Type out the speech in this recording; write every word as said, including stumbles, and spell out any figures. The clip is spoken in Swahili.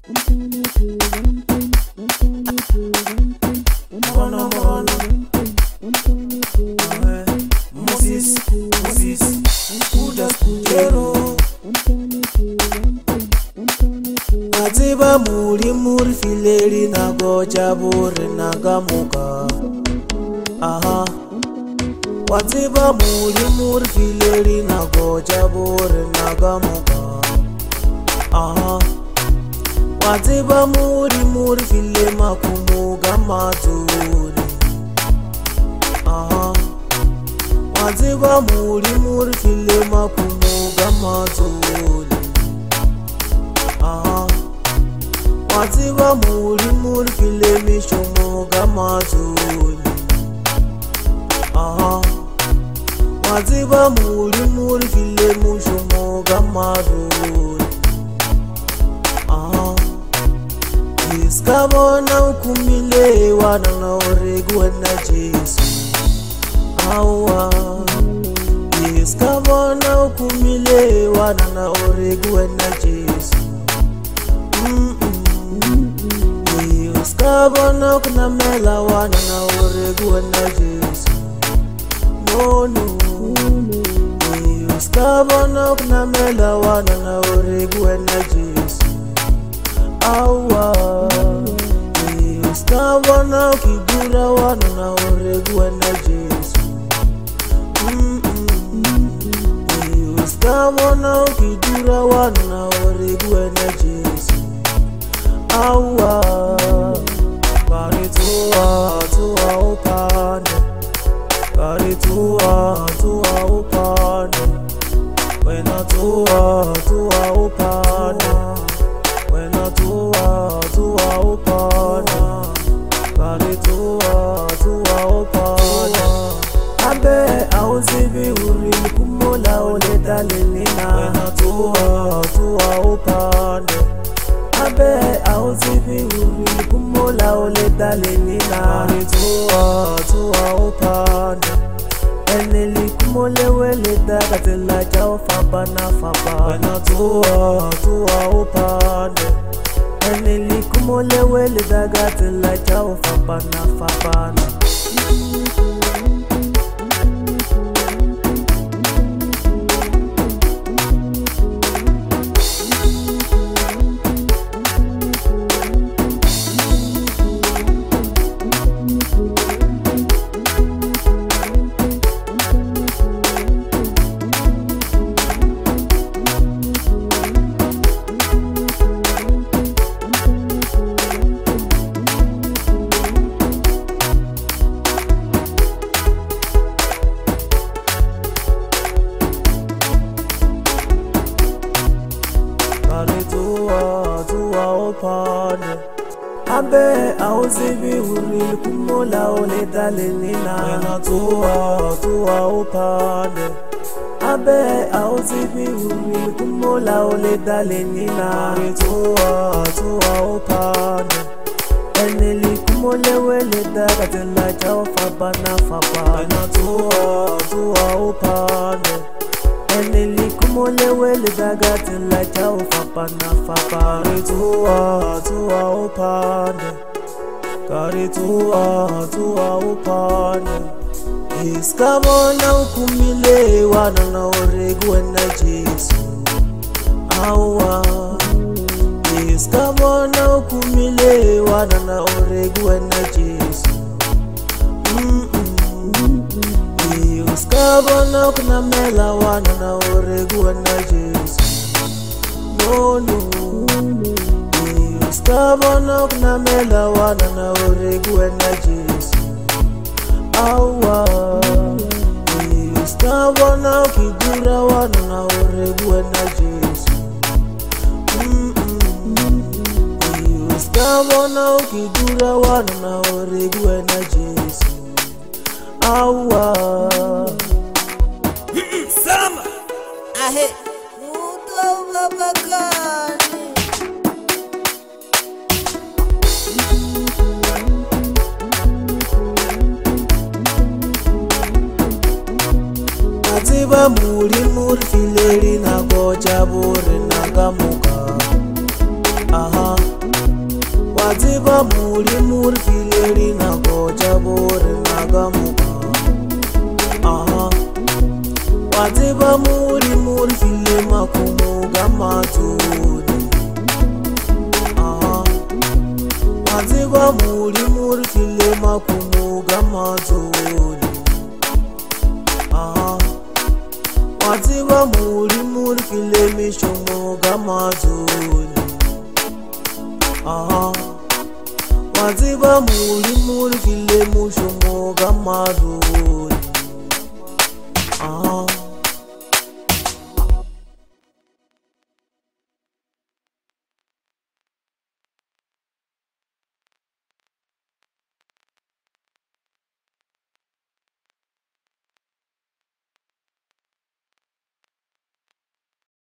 Mono mono Moses, Moses Kuda skujero Atiba muri muri fileri na goja bore na gamuka Aha Watiba muri muri fileri na goja bore na gamuka Aha Watiba muri muri file makumuga maturi Aha Watiba muri muri file makumuga maturi Aha Watiba muri muri file mishumuga maturi Aha Watiba muri muri file mushumuga maturi Aha Iskabona ukumile wana na oregu na Jesu Awa Iskabona ukumile wana na oregu na Jesu Mm mm Iskabona kuna mela wana na oregu na Jesu No no Iskabona kuna mela wana na oregu na Jesu Awa Iskabona kigura wana na oregu na Jesu Mm mm Iskabona kigura wana na oregu na Jesu Awa Kari tuwa tuwa upande Kari tuwa tuwa upande Wena tuwa tuwa upande Wena tuwa tuwa upande Kari tuwa tuwa upande Abe auzivi uri kumula uleta lenina Wena tuwa tuwa upande Abe auzivi uri kumula uleta lenina Kari tuwa tuwa upande Eneli kumole wele daga tela jao fapa na fapa Wena tuwa tuwa upande Eneli kumole wele daga tela jao fapa na fapa na Tuwa tuwa upande Abe auzivi uri kumula uleta lenina Wena tuwa tuwa upande Abe auzivi uri kumula uleta lenina Tuwa tuwa upande Eneli kumole wele daga tela jao fapa na fapa Wena tuwa tuwa upande Eneli kumole wele daga tela jao fapa na fapa Kari tuwa tuwa upande Kari tuwa tuwa upande Iskabona ukumile wana na oregu na Jesu Awa Iskabona ukumile wana na oregu na Jesu Mm Iskabona kuna mela wana na oregu na Jesu No no Iskabona kuna mela wana na oregu na Jesu Awa Iskabona kigura wana na oregu na Jesu Mm mm Iskabona kigura wana na oregu na Jesu Awa Sama Ahe Muto babakani Atiba muri muri fileri na goja bore na gamuka Aha Wadziva muri muri fileri na goja bore na gamuka. Aha. Wadziva muri muri file makumu gamatuni. Aha. Wadziva muri muri file makumu gamatuni. Aha. Wadziva muri muri file mishomo gamatuni. Aha. Wadziva muri muri file mushomo gamatuni. Aha.